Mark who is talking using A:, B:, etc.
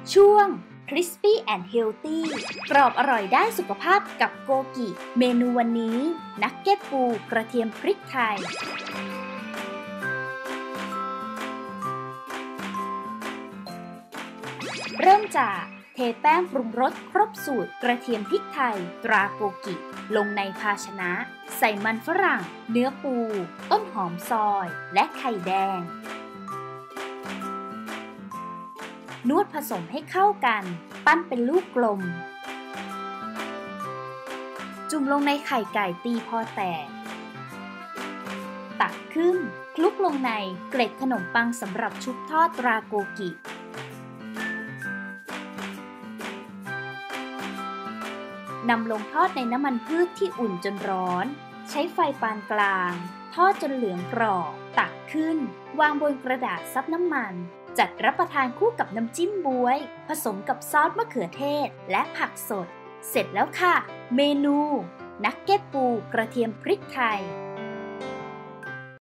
A: ช่วง Crispy and Healthy กรอบอร่อยได้สุขภาพกับโกกิเมนูวันนี้นักเก็ตปูกระเทียมพริกไทยเริ่มจากเทแป้งปรุงรสครบสูตรกระเทียมพริกไทยตราโกกิลงในภาชนะใส่มันฝรั่งเนื้อปูต้นหอมซอยและไข่แดงนวดผสมให้เข้ากันปั้นเป็นลูกกลมจุ่มลงในไข่ไก่ตีพอแตกตักขึ้นคลุกลงในเกล็ดขนมปังสำหรับชุบทอดตราโกกินำลงทอดในน้ำมันพืชที่อุ่นจนร้อนใช้ไฟปานกลางทอดจนเหลืองกรอบตักขึ้นวางบนกระดาษซับน้ำมันจัดรับประทานคู่กับน้ำจิ้มบ๊วยผสมกับซอสมะเขือเทศและผักสดเสร็จแล้วค่ะเมนูนักเก็ตปูกระเทียมพริกไทย